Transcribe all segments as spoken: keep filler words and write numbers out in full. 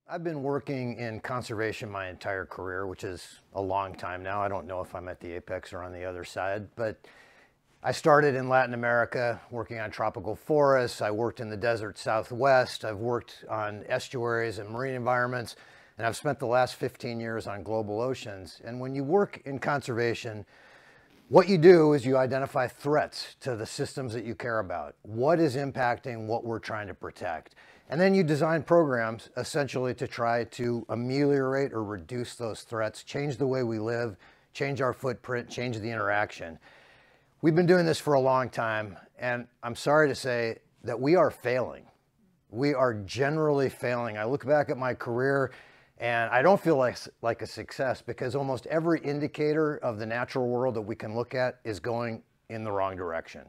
I've been working in conservation my entire career, which is a long time now. I don't know if I'm at the apex or on the other side, but I started in Latin America working on tropical forests. I worked in the desert Southwest. I've worked on estuaries and marine environments, and I've spent the last fifteen years on global oceans. And when you work in conservation, what you do is you identify threats to the systems that you care about. What is impacting what we're trying to protect? And then you design programs essentially to try to ameliorate or reduce those threats, change the way we live, change our footprint, change the interaction. We've been doing this for a long time, and I'm sorry to say that we are failing. We are generally failing. I look back at my career and I don't feel like, like a success because almost every indicator of the natural world that we can look at is going in the wrong direction.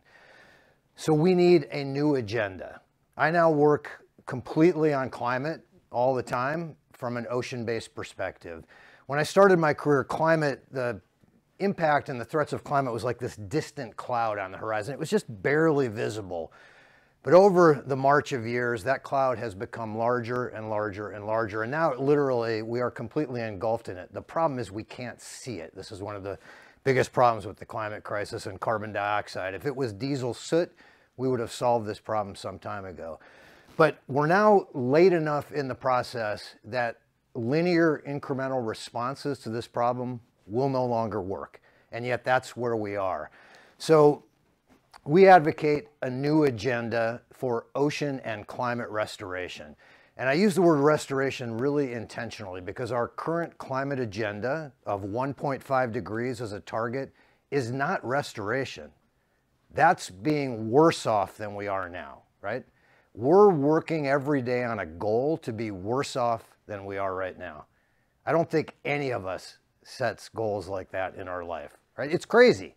So we need a new agenda. I now work completely on climate all the time from an ocean-based perspective. When I started my career, climate, the impact and the threats of climate was like this distant cloud on the horizon. It was just barely visible. But over the march of years, that cloud has become larger and larger and larger. And now literally we are completely engulfed in it. The problem is we can't see it. This is one of the biggest problems with the climate crisis and carbon dioxide. If it was diesel soot, we would have solved this problem some time ago. But we're now late enough in the process that linear incremental responses to this problem will no longer work. And yet that's where we are. So we advocate a new agenda for ocean and climate restoration. And I use the word restoration really intentionally because our current climate agenda of one point five degrees as a target is not restoration. That's being worse off than we are now, right? We're working every day on a goal to be worse off than we are right now. I don't think any of us sets goals like that in our life, right? It's crazy.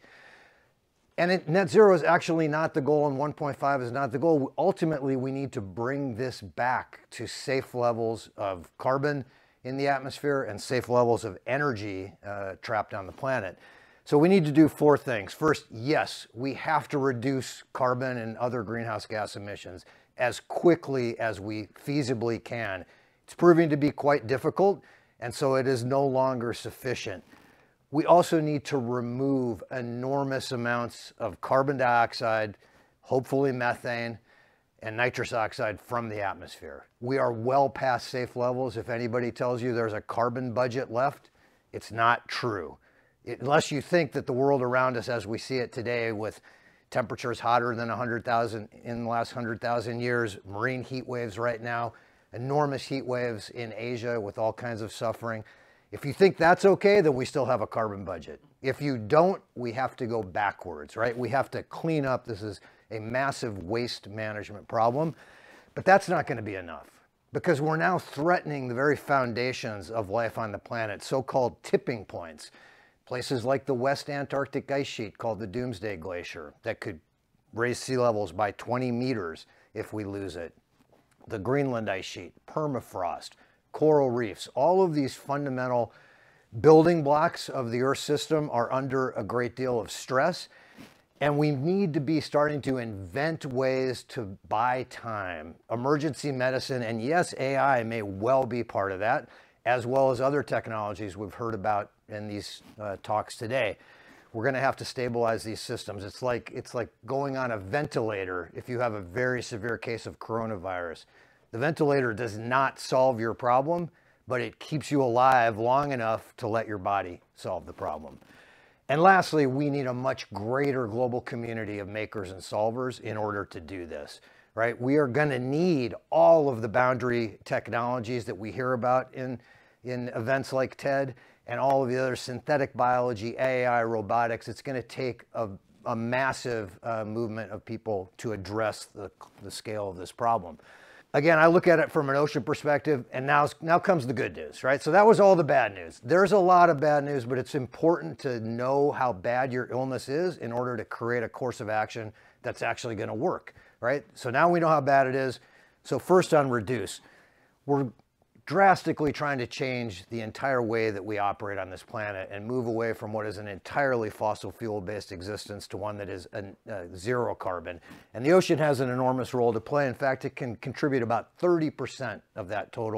And it, net zero is actually not the goal, and one point five is not the goal. Ultimately, we need to bring this back to safe levels of carbon in the atmosphere and safe levels of energy uh, trapped on the planet. So we need to do four things. First, yes, we have to reduce carbon and other greenhouse gas emissions as quickly as we feasibly can. It's proving to be quite difficult, and so it is no longer sufficient. We also need to remove enormous amounts of carbon dioxide, hopefully methane, and nitrous oxide from the atmosphere. We are well past safe levels. If anybody tells you there's a carbon budget left, it's not true. It, unless you think that the world around us as we see it today with temperatures hotter than one hundred thousand in the last one hundred thousand years, marine heat waves right now, enormous heat waves in Asia with all kinds of suffering. If you think that's okay, then we still have a carbon budget. If you don't, we have to go backwards, right? We have to clean up. This is a massive waste management problem, but that's not going to be enough because we're now threatening the very foundations of life on the planet, so-called tipping points. Places like the West Antarctic ice sheet called the Doomsday Glacier that could raise sea levels by twenty meters if we lose it. The Greenland ice sheet, permafrost, coral reefs, all of these fundamental building blocks of the Earth system are under a great deal of stress. And we need to be starting to invent ways to buy time. Emergency medicine, and yes, A I may well be part of that, as well as other technologies we've heard about in these uh, talks today. We're going to have to stabilize these systems. It's like, it's like going on a ventilator if you have a very severe case of coronavirus. The ventilator does not solve your problem, but it keeps you alive long enough to let your body solve the problem. And lastly, we need a much greater global community of makers and solvers in order to do this, right? We are going to need all of the boundary technologies that we hear about in, in events like TED and all of the other synthetic biology, A I, robotics. It's going to take a, a massive uh, movement of people to address the, the scale of this problem. Again, I look at it from an ocean perspective, and now, now comes the good news, right? So that was all the bad news. There's a lot of bad news, but it's important to know how bad your illness is in order to create a course of action that's actually going to work, right? So now we know how bad it is. So first on reduce, we're drastically trying to change the entire way that we operate on this planet and move away from what is an entirely fossil fuel-based existence to one that is a, a zero carbon. And the ocean has an enormous role to play. In fact, it can contribute about thirty percent of that total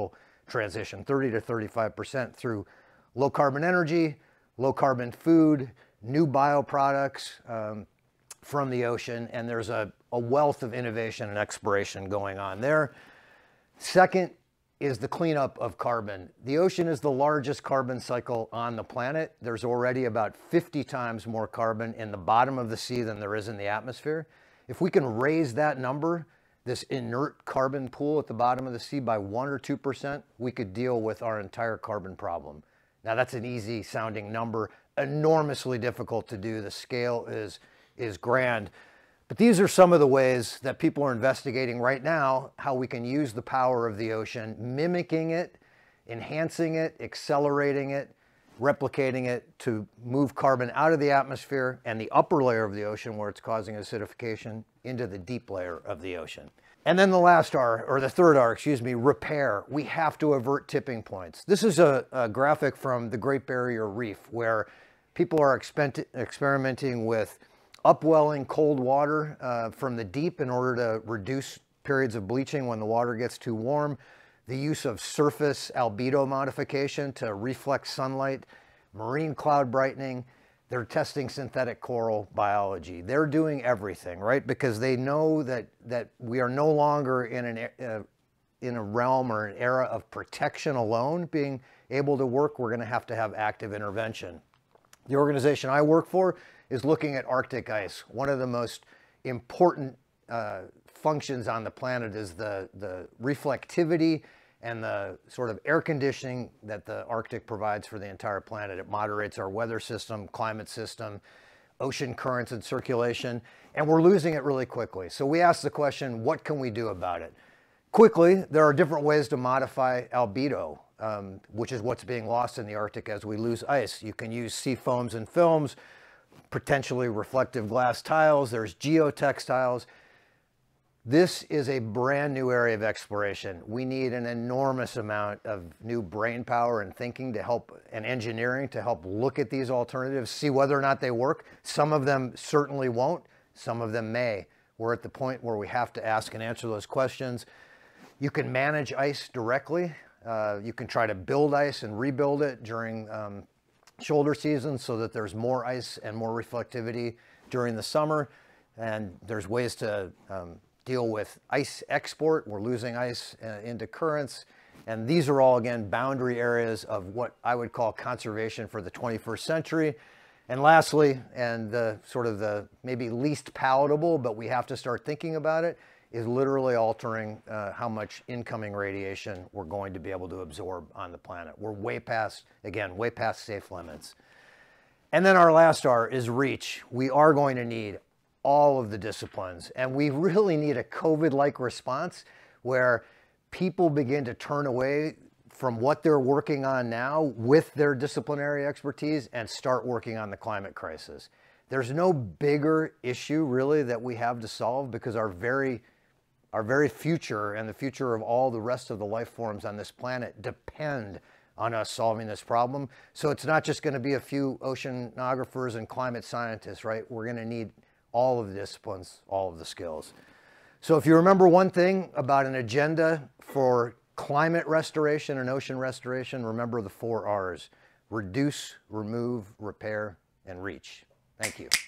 transition, thirty to thirty-five percent through low carbon energy, low carbon food, new bioproducts um, from the ocean, and there's a, a wealth of innovation and exploration going on there. Second is the cleanup of carbon. The ocean is the largest carbon cycle on the planet. There's already about fifty times more carbon in the bottom of the sea than there is in the atmosphere. If we can raise that number, this inert carbon pool at the bottom of the sea, by one or two percent, we could deal with our entire carbon problem. Now that's an easy sounding number, enormously difficult to do. The scale is, is grand. But these are some of the ways that people are investigating right now how we can use the power of the ocean, mimicking it, enhancing it, accelerating it, replicating it to move carbon out of the atmosphere and the upper layer of the ocean where it's causing acidification into the deep layer of the ocean. And then the last R, or the third R, excuse me, repair. We have to avert tipping points. This is a, a graphic from the Great Barrier Reef where people are experimenting with upwelling cold water uh, from the deep in order to reduce periods of bleaching when the water gets too warm, the use of surface albedo modification to reflect sunlight, marine cloud brightening. They're testing synthetic coral biology. They're doing everything, right? Because they know that, that we are no longer in, an, uh, in a realm or an era of protection alone being able to work. We're gonna have to have active intervention. The organization I work for is looking at Arctic ice. One of the most important uh, functions on the planet is the, the reflectivity and the sort of air conditioning that the Arctic provides for the entire planet. It moderates our weather system, climate system, ocean currents and circulation, and we're losing it really quickly. So we asked the question, what can we do about it? Quickly, there are different ways to modify albedo, um, which is what's being lost in the Arctic as we lose ice. You can use sea foams and films, potentially reflective glass tiles, there's geotextiles. This is a brand new area of exploration. We need an enormous amount of new brain power and thinking to help, and engineering to help look at these alternatives, see whether or not they work. Some of them certainly won't, some of them may. We're at the point where we have to ask and answer those questions. You can manage ice directly. Uh, you can try to build ice and rebuild it during um, shoulder season so that there's more ice and more reflectivity during the summer. And there's ways to um, deal with ice export. We're losing ice uh, into currents. And these are all, again, boundary areas of what I would call conservation for the twenty-first century. And lastly, and the sort of the maybe least palatable, but we have to start thinking about it, is literally altering uh, how much incoming radiation we're going to be able to absorb on the planet. We're way past, again, way past safe limits. And then our last R is reach. We are going to need all of the disciplines, and we really need a COVID-like response where people begin to turn away from what they're working on now with their disciplinary expertise and start working on the climate crisis. There's no bigger issue really that we have to solve because our very Our very future and the future of all the rest of the life forms on this planet depend on us solving this problem. So it's not just going to be a few oceanographers and climate scientists, right? We're going to need all of the disciplines, all of the skills. So if you remember one thing about an agenda for climate restoration and ocean restoration, remember the four R's: reduce, remove, repair, and reach. Thank you.